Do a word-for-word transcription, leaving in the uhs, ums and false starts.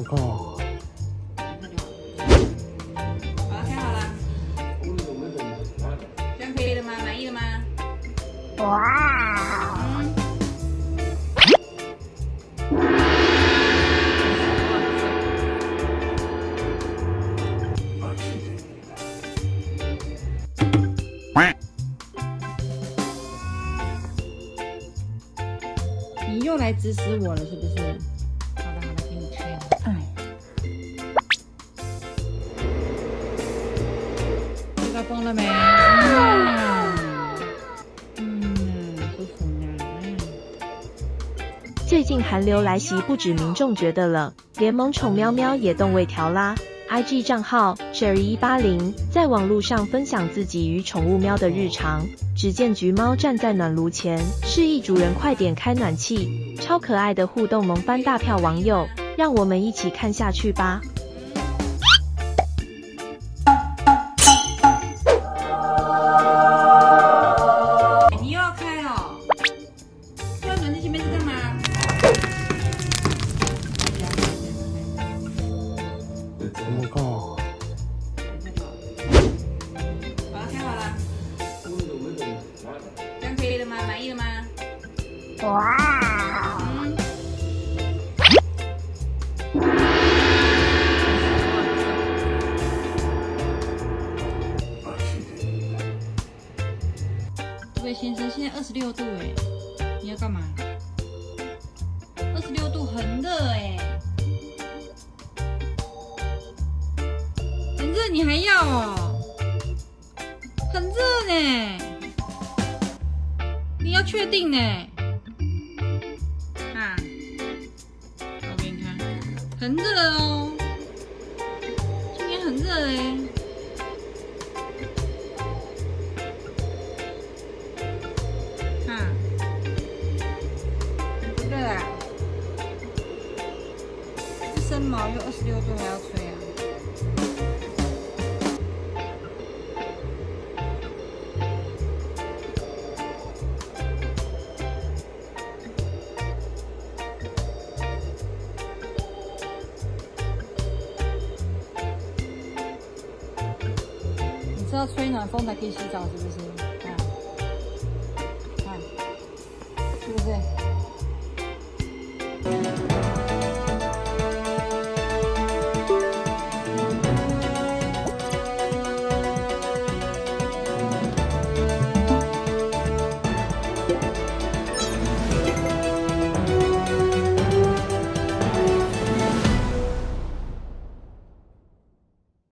靠！ 好了，开好了。这样可以了吗？满意了吗？ 哇！ 你又来指使我了，是不是？好了好了，给你开了。哎，知道疯了没？嗯，嗯，舒服呢。嗯。 最近寒流来袭，不止民众觉得冷，连萌宠喵喵也动味调啦。I G 账号 Cherry 一八零在网络上分享自己与宠物喵的日常。只见橘猫站在暖炉前，示意主人快点开暖气，超可爱的互动萌翻大票网友，让我们一起看下去吧。 你又要开哦？要暖气前面是干嘛？ 我靠！ 好了，开好了。这样可以了吗？满意了吗？ 哇！ 嗯。这位先生，现在二十六度哎，你要干嘛？二十六度很热哎，很热你还要哦？很热呢。你要确定呢？啊，我给你看，很热哦，今天很热哎。啊，不热啊？这生毛又二十六度还要吹啊？你知道吹暖风才可以洗澡是不是？